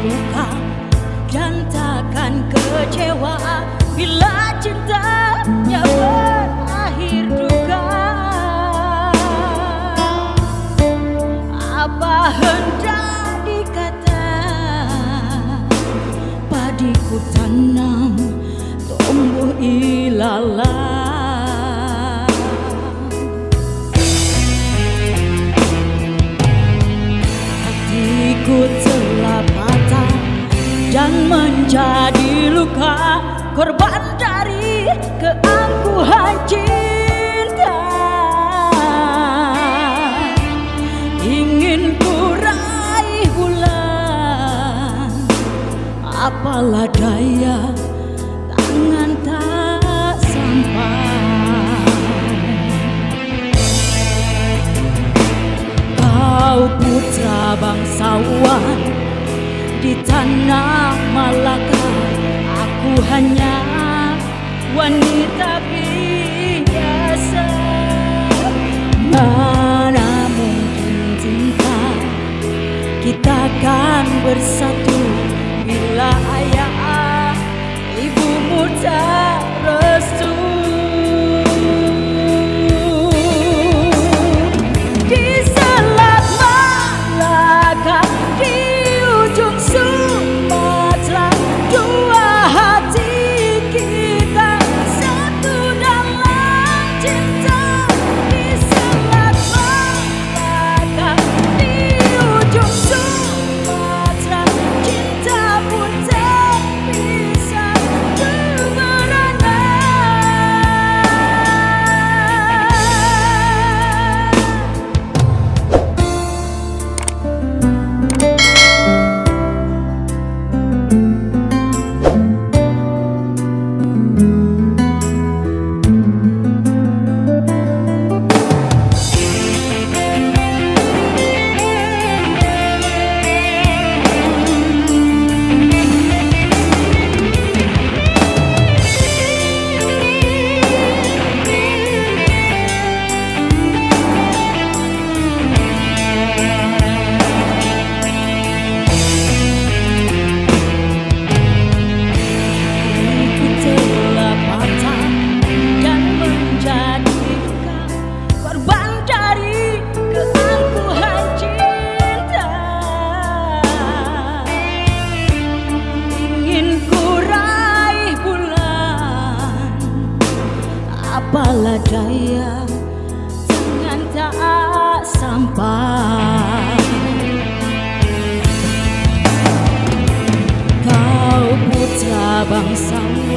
luka dan takkan kecewa bila cintanya berakhir duka. Apa hendak dikata, padiku tanam tumbuh ilalang. Hatiku telah patah dan menjadi luka, korban dari keangkuhan cinta. Ingin ku raih bulan, apalah daya, tangan tak sampai. Kau putra bangsawan di tanah Malaka, aku hanya wanita biasa. Mana mungkin cinta kita kan bersatu bila ayah ibumu tak restu. Di Selat Malaka, di ujung Sumatera, dua hati kita satu dalam cinta. Di Selat Malaka, di ujung Sumatera, cinta pun tak bisa bermerana. Apalah daya, tangan tak sampai. Kau putra bangsawan